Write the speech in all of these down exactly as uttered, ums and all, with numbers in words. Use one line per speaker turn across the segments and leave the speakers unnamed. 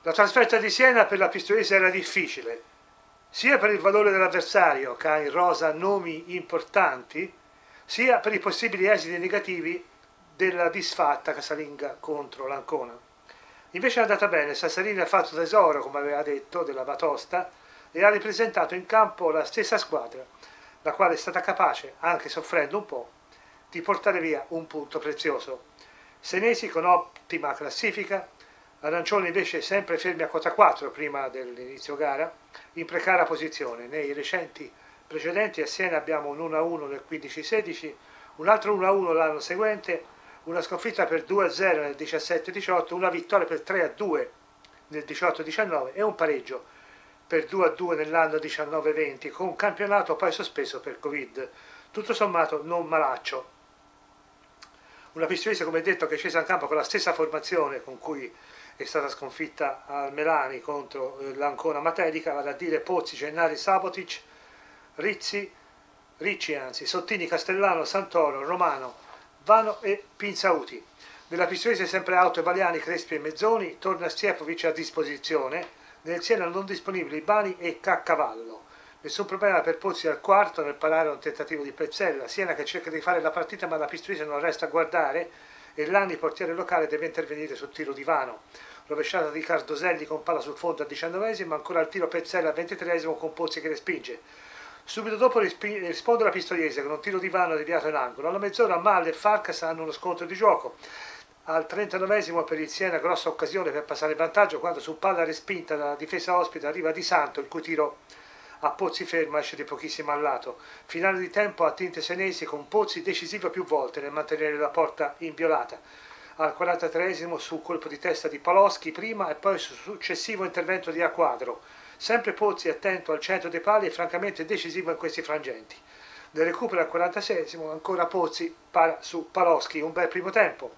La trasferta di Siena per la Pistoiese era difficile, sia per il valore dell'avversario, che ha in rosa nomi importanti, sia per i possibili esiti negativi della disfatta casalinga contro l'Ancona. Invece è andata bene, Sassarini ha fatto tesoro, come aveva detto, della batosta e ha ripresentato in campo la stessa squadra, la quale è stata capace, anche soffrendo un po', di portare via un punto prezioso. Senesi con ottima classifica, Arancioni invece sempre fermi a quota quattro prima dell'inizio gara, in precaria posizione. Nei recenti precedenti a Siena abbiamo un uno a uno nel quindici sedici, un altro uno a uno l'anno seguente, una sconfitta per due a zero nel diciassette diciotto, una vittoria per tre a due nel diciotto diciannove e un pareggio per due a due nell'anno diciannove venti, con un campionato poi sospeso per Covid. Tutto sommato non malaccio. Una Pistoiese, come detto, che è scesa in campo con la stessa formazione con cui è stata sconfitta al Melani contro l'Ancona Matelica, vale a dire Pozzi, Gennari, Sabotic, Rizzi, Ricci anzi, Sottini, Castellano, Santoro, Romano, Vano e Pinzauti. Nella Pistoiese sempre Auto e Valiani, Crespi e Mezzoni, torna Stiepovic a disposizione, nel Siena non disponibili Bani e Caccavallo. Nessun problema per Pozzi al quarto nel parare un tentativo di Pezzella, Siena che cerca di fare la partita ma la Pistoiese non resta a guardare e Lani, portiere locale, deve intervenire sul tiro di Vano. Rovesciata di Cardoselli con palla sul fondo al diciannovesimo, ancora al tiro Pezzella al ventitreesimo con Pozzi che respinge. Subito dopo risponde la Pistoiese con un tiro di Vano deviato in angolo. Alla mezz'ora Malle e Farkas hanno uno scontro di gioco. Al trentanovesimo per il Siena grossa occasione per passare il vantaggio quando su palla respinta dalla difesa ospite arriva Di Santo, il cui tiro a Pozzi fermo esce di pochissimo al lato. Finale di tempo a tinte senesi con Pozzi decisivo più volte nel mantenere la porta inviolata. Al quarantatreesimo su colpo di testa di Paloschi prima e poi su successivo intervento di Acquadro. Sempre Pozzi attento al centro dei pali e francamente decisivo in questi frangenti. Nel recupero al quarantaseiesimo ancora Pozzi para su Paloschi, un bel primo tempo.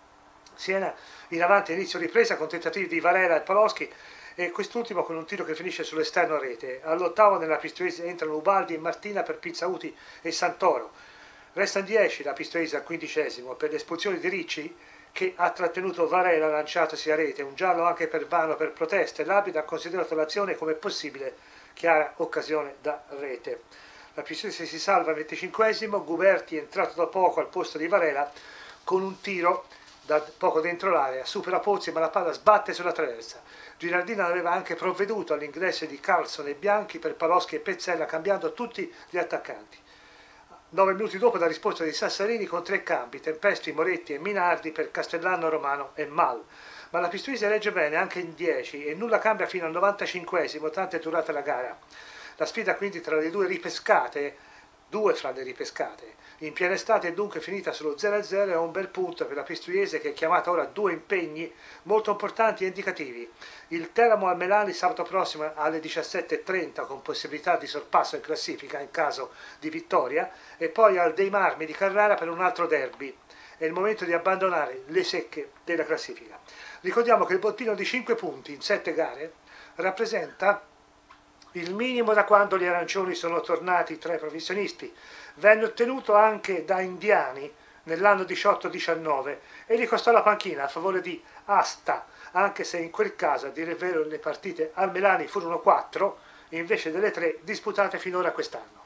Siena in avanti inizio ripresa con tentativi di Varela e Paloschi e quest'ultimo con un tiro che finisce sull'esterno rete. All'ottavo nella Pistoiese entrano Ubaldi e Martina per Pinzauti e Santoro. Resta in dieci la Pistoiese al quindicesimo per l'espulsione di Ricci che ha trattenuto Varela lanciatosi a rete, un giallo anche per Vano per proteste. L'arbitro ha considerato l'azione come possibile chiara occasione da rete. La Pistoiese si salva al venticinquesimo, Guberti è entrato da poco al posto di Varela con un tiro da poco dentro l'area, supera Pozzi ma la palla sbatte sulla traversa. Girardino aveva anche provveduto all'ingresso di Carlson e Bianchi per Paloschi e Pezzella cambiando tutti gli attaccanti. Nove minuti dopo la risposta di Sassarini con tre cambi, Tempesti, Moretti e Minardi per Castellano, Romano e Mal. Ma la Pistoiese regge bene anche in dieci e nulla cambia fino al novantacinquesimo, tanto è durata la gara. La sfida quindi tra le due ripescate, due fra le ripescate, in piena estate è dunque finita sullo zero a zero e un bel punto per la Pistoiese che è chiamata ora a due impegni molto importanti e indicativi. Il Teramo al Melani sabato prossimo alle diciassette e trenta con possibilità di sorpasso in classifica in caso di vittoria e poi al Dei Marmi di Carrara per un altro derby. È il momento di abbandonare le secche della classifica. Ricordiamo che il bottino di cinque punti in sette gare rappresenta il minimo da quando gli arancioni sono tornati tra i professionisti. Venne ottenuto anche da Indiani nell'anno diciotto diciannove e gli costò la panchina a favore di Asta, anche se in quel caso, a dire il vero, le partite al Melani furono quattro invece delle tre disputate finora quest'anno.